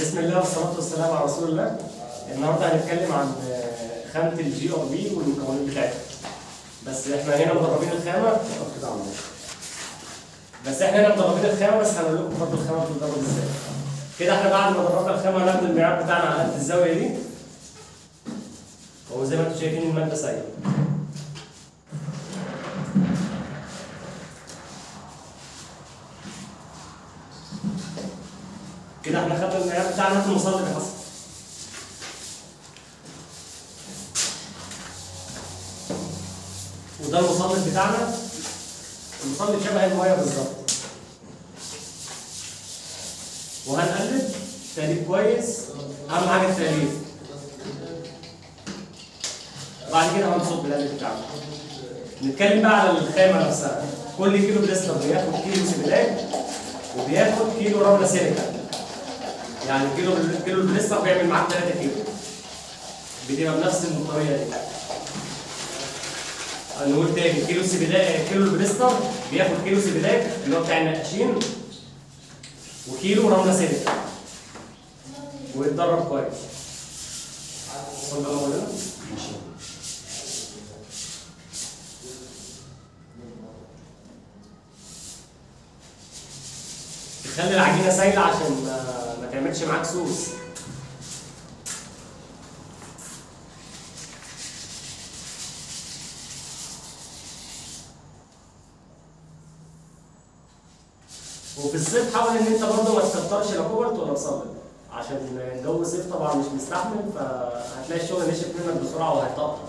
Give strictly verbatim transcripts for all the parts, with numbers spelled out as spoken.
بسم الله والصلاة والسلام على رسول الله. النهارده هنتكلم عن خامة الجي ار بي والمكونات بتاعتها. بس احنا هنا مدربين الخامة بس احنا هنا مدربين الخامة بس هنقول لكم برضه الخامة بتتدرب ازاي. كده احنا بعد ما دربنا الخامة هناخد الميعاد بتاعنا على قد الزاوية دي. وزي ما انتم شايفين المادة سايلة. كده احنا خدنا الميعاد بتاعنا في المصلي اللي حصل. وده المصلي بتاعنا. المصلي شبه الميه بالظبط. وهنقلب تقليب كويس، اهم حاجه التقليب. بعد كده هنصب القلب بتاعنا. نتكلم بقى على الخامه نفسها. كل كيلو بلاستر بياخد كيلو سيبلاج وبياخد كيلو رمله سيليكا. يعني كيلو كيلو البلاستر بيعمل معاك ثلاثة كيلو. بتبقى بنفس الطريقه دي. نقول تاني كيلو سيبلاج كيلو البلاستر بياخد كيلو سيبلاج اللي هو بتاع النقاشين وكيلو رمله سيليكا. ويتدرب كويس. اتفضل يا مولانا. ماشي. تخلي العجينه سايله عشان ما, ما تعملش معاك سوس. وفي الصيف حاول ان انت برضه ما تكترش لا كوبرت ولا تصلب عشان الجو صيف طبعا مش مستحمل، فهتلاقي الشغل نشف منك بسرعه وهيتقطع.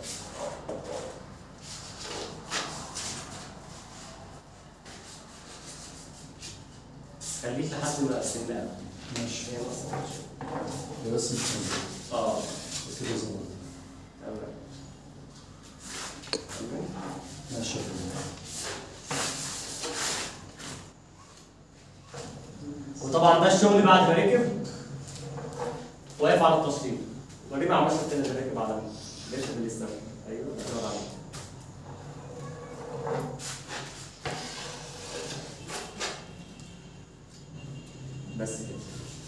خليك لحد ما السنان. ماشي. هي هي بس مش اه كده زمان. تمام. ماشي. وطبعا ده الشغل بعد ما ركب واقف على التشطيب. وليه ما عملش كده اللي راكب على ليش بالاستمرار؟ ايوه برافو عليك. بس كده.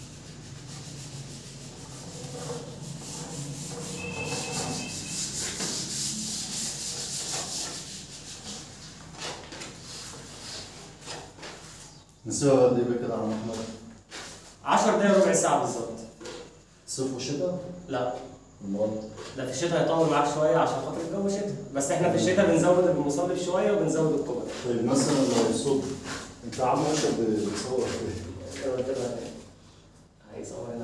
نسيبها قد ايه كده على محمد؟ عشر دقايق ربع ساعة بالظبط. صيف وشتاء؟ لا. امال؟ ده في الشتاء هيطول معاك شوية عشان خاطر الجو شتاء، بس احنا في الشتاء بنزود المصلب شوية وبنزود الكوبر. طيب مثلا لو الصبح انت عم انت بتصور ايه؟ هيصور هنا.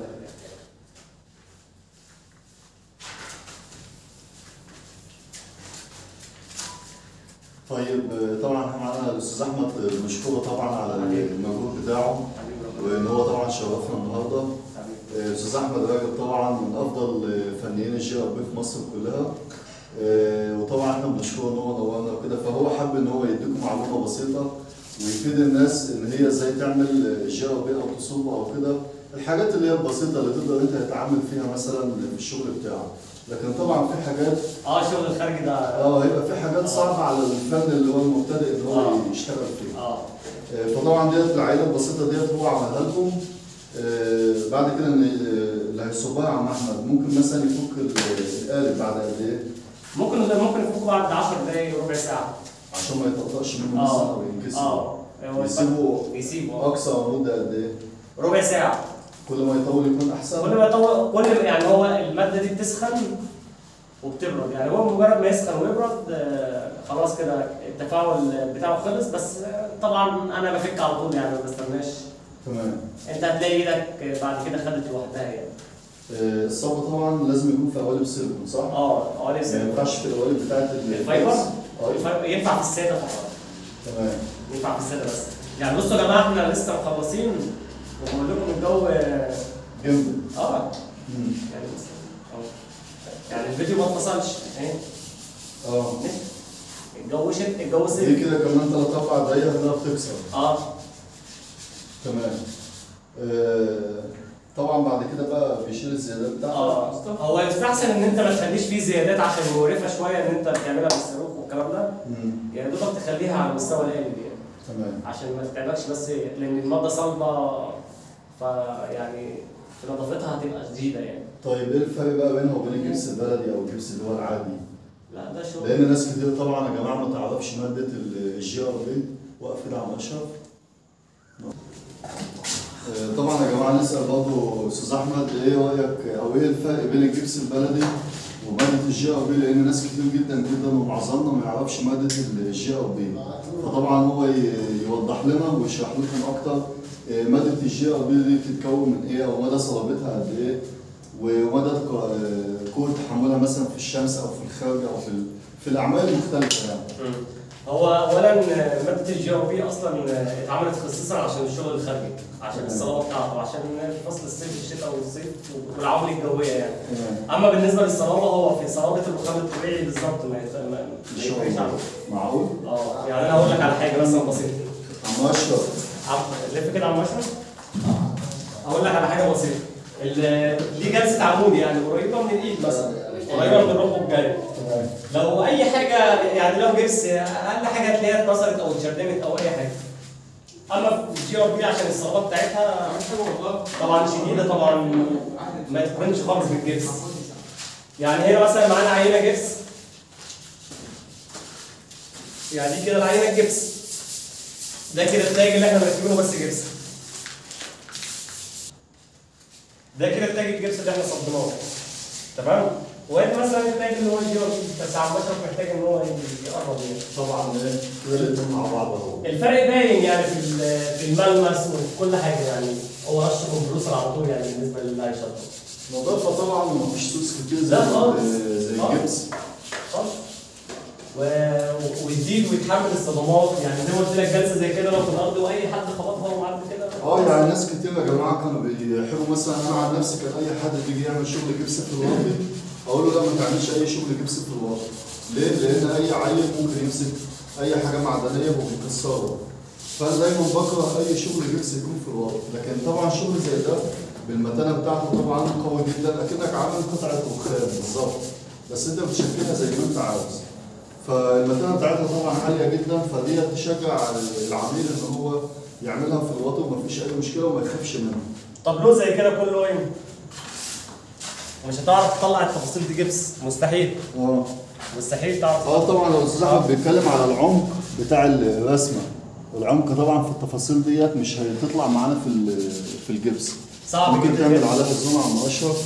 طيب طبعا احنا معانا الاستاذ احمد مشكور طبعا على المجهود بتاعه وان هو طبعا شرفنا النهارده. الاستاذ احمد راجل طبعا من افضل فنيين الجي ار بي في مصر كلها، وطبعا احنا بنشكره ان هو نورنا وكده، فهو حب ان هو يديكم معلومه بسيطه ويفيد الناس ان هي ازاي تعمل جي ار بي او تصوب او كده، الحاجات اللي هي البسيطه اللي تقدر انت تتعامل فيها مثلا في الشغل بتاعك. لكن طبعا في حاجات اه الشغل الخارجي ده اه هيبقى في حاجات صعبه على الفن اللي هو المبتدئ ان هو آه. يشتغل فيه. اه فطبعا ديت العيله البسيطه ديت هو عملها لكم. آه بعد كده اللي هيصبها يا عم احمد ممكن مثلا يفك القالب بعد قد ايه؟ ممكن ممكن يفكوا بعد عشر دقايق ربع ساعه عشان ما يتقطعش منه مثلا او ينكسر. اه يسيبوا يسيبوا اقصى مده قد ايه؟ ربع ساعه. كل ما يطول يكون احسن. كل ما يطول كل ما يعني هو الماده دي بتسخن وبتبرد، يعني هو مجرد ما يسخن ويبرد آه خلاص كده التفاعل بتاعه خلص. بس آه طبعا انا بفك على طول يعني ما بستناش. تمام. انت هتلاقي ايدك بعد كده خدت لوحدها يعني. آه الصب طبعا لازم يكون في قوالب سيليكون صح؟ اه قوالب سيليكون. ما ينفعش في القوالب بتاعت الفايبر؟ اه ينفع في الساده فقط. تمام. ينفع في الساده بس. يعني بصوا يا جماعه احنا لسه مخلصين وبقول لكم الجو جامد. اه امم يعني بس يعني الفيديو ما اتفصلش اهي. اه الجو شت الجو سيب. دي كده كمان ثلاث اربع دقايق هتلاقيها بتكسر. اه تمام. آه طبعا بعد كده بقى بيشيل الزيادات بتاعته. اه هو يستحسن ان انت ما تخليش فيه زيادات عشان مقرفه شويه ان انت بتعملها بالصاروخ والكلام ده. امم يعني دوبك تخليها على مستوى القالب يعني. تمام. عشان ما تتعبكش، بس لان الماده صلبه فيعني في نظافتها هتبقى شديده يعني. طيب ايه الفرق بقى بينها وبين الجبس البلدي او الجبس اللي هو العادي؟ لا ده شغل. لان ناس كتير طبعا يا جماعه ما تعرفش ماده الجي ار بي. واقف كده على المشرف. طبعا يا جماعه نسال برضه استاذ احمد ايه رايك او ايه الفرق بين الجبس البلدي وماده الجي ار بي؟ لان ناس كتير جدا جدا ومعظمنا ما يعرفش ماده الجي ار بي. فطبعا هو يوضح لنا ويشرح لكم اكتر ماده الجي ار بي دي بتتكون من ايه او مدى صلابتها قد ايه ومدى قوه تحملها مثلا في الشمس او في الخارج او في في الاعمال المختلفه يعني. هو اولا ماده الجي ار بي اصلا اتعملت خصيصا عشان الشغل الخارجي، عشان الصلابه بتاعته، عشان فصل الصيف الشتاء والصيف والعوامل الجويه يعني. اما بالنسبه للصلابه هو في صلابه الرخام الطبيعي بالظبط ما يفرقش عنه. معقول؟ اه يعني انا هقول لك على حاجه مثلا بسيطه. عم اشرف لف كده عم اشرف. هقول لك على حاجه بسيطه. دي جلسه عمود يعني قريبه من الايد مثلا، قريبه من الركبه الجايه. لو اي حاجه يعني لو جبس اقل حاجه هتلاقيها اتكسرت او اتشردمت او اي حاجه. اما في الجي ار بي عشان الصلابه بتاعتها طبعا شديده طبعا ما تقارنش خالص بالجبس. يعني هنا مثلا معانا عينه جبس، يعني دي كده العينه الجبس، ده كده التاج اللي احنا مركبينه بس جبس، ده كده التاج الجبس اللي احنا صبناه تمام. وادي مثلا التاج اللي هو الجي ار بي بس عم بشرف محتاج ان هو يقرب يعني. طبعا كده الاثنين مع بعض اهو. الفرق باين يعني في في الملمس وفي كل حاجه يعني. هو رش كومبروسر على طول يعني بالنسبه للي هيشطب. نظافه طبعا ومفيش سوس كتير زي زي الجبس خالص. ويزيد ويتحمل الصدمات يعني زي ما قلت لك جلسه زي كده لو في الارض واي حد خبطها ومعدي كده. اه يعني ناس كتير يا جماعه كانوا بيحبوا مثلا انا عن نفسي كان اي حد بيجي يعمل شغل جبس في الواطي اقول له لا ما تعملش اي شغل جبس في الواطي. ليه؟ لان اي عيل ممكن يمسك اي حاجه معدنيه وبيكسرها. فانا دايما بكره اي شغل جبس يكون في الواطي، لكن طبعا شغل زي ده بالمتانه بتاعته طبعا قوي جدا اكنك عامل قطعه رخام بالظبط، بس انت بتشكلها زي ما انت عاوز. فالمتانه بتاعتها طبعا عاليه جدا، فدي تشجع العميل ان هو يعملها في الواطي ومفيش اي مشكله وما يخافش منها. طب لو زي كده كله ايه؟ مش هتعرف تطلع التفاصيل دي جبس، مستحيل. اه مستحيل تعرف. اه طبعا لو الاستاذ احمد بيتكلم على العمق بتاع الرسمه، العمق طبعا في التفاصيل ديت مش هتطلع معانا في في الجبس. صعب ممكن تعمل عليها الزوم على المقشر.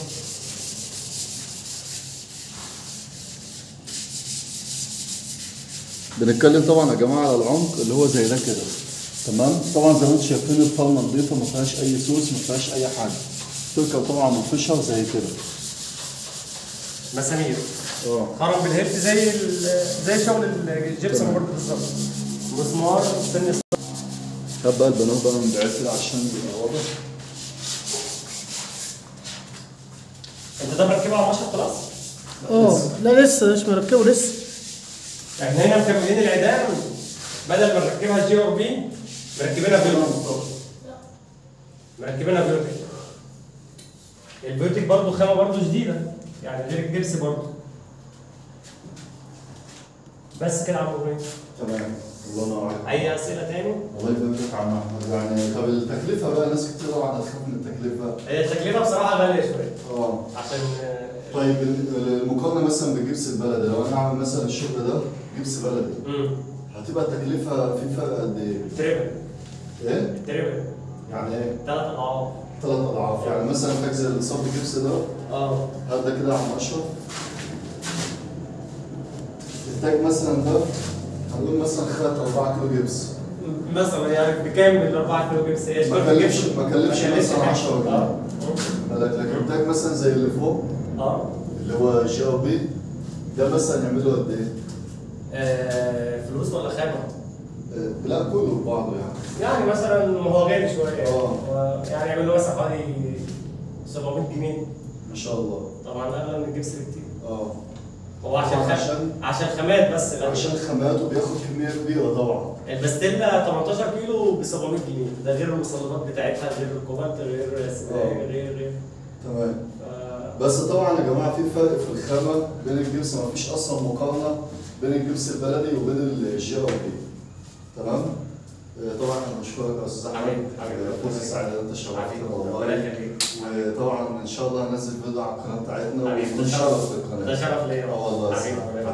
بنتكلم طبعا يا جماعه على العمق اللي هو زي ده كده تمام. طبعا زي ما انتم شايفين الفرمه نظيفه ما فيهاش اي سوس ما فيهاش اي حاجه. تركب طبعا منفشه زي كده. مسامير. اه خرم بالهيلث زي زي شغل الجبسون برضه بالظبط. مسمار سن. هات بقى البنات بقى من بعيد كده عشان يبقى واضح. انت ده مركبه على المشرط خلاص؟ اه لا لسه مش مركبه لسه. احنا هنا مكملين العيدان بدل ما نركبها جي ار بي مركبينها بيوتيك. مركبينها بيوتيك. البيوتيك برضه خامه برضه جديده يعني غير الجبس برضه. بس كده يا عم ابراهيم. تمام الله ينور عليك. اي اسئله تاني؟ الله يبارك فيك يا عم احمد. يعني طب التكلفه بقى ناس كتير طبعا هتخاف من التكلفه. هي التكلفه بصراحه غاليه شويه. اه عشان طيب المقارنه مثلا بالجبس البلدي، لو انا اعمل مثلا الشغل ده جبس بلدي امم هتبقى التكلفه في فرق قد ايه؟ تريبل. ايه؟ تريبل. يعني ايه؟ ثلاث اضعاف. ثلاث اضعاف. يعني مثلا حجز الصب الجبس ده اه هات ده كده يا عم اشرف. التاج مثلا ده هنقول مثلا خد أربعة كيلو جبس مثلا يعني بكام ال أربعة كيلو جبس؟ ايش ما كلفش ما كلفش مثلا عشرة اه جنيه. لكن التاج مثلا زي اللي فوق اه اللي هو جي ار بي ده مثلا يعمل له قد ايه؟ آه، فلوس ولا خامه؟ آه، لا كله ببعضه يعني. يعني مثلا ما هو غالي شويه اه يعني يعمل له مثلا حوالي سبعمية جنيه. ما شاء الله. طبعا اغلى من الجبس بكتير. اه هو عشان طبعاً خم... عشان عشان خامات بس لا. عشان خامات وبياخد كميه كبيره طبعا. الباستيلا تمنتاشر كيلو ب سبعمية جنيه، ده غير المصلبات بتاعتها غير الكوبالت غير غير غير غير تمام. ف... بس طبعا يا جماعه في فرق في الخامه بين الجبس، ما فيش اصلا مقارنه بين الجبس البلدي وبين الجي ار بي. تمام؟ طبعا انا بشكرك يا استاذ احمد. حبيبي حبيبي فرصه سعيده انت شرفتنا والله. ربنا يخليك. وطبعا شاء الله هننزل فيديو على القناه بتاعتنا حبيبي، ده ونكون شرف. شرف في القناه. ده شرف ليا اه والله. حبيبي.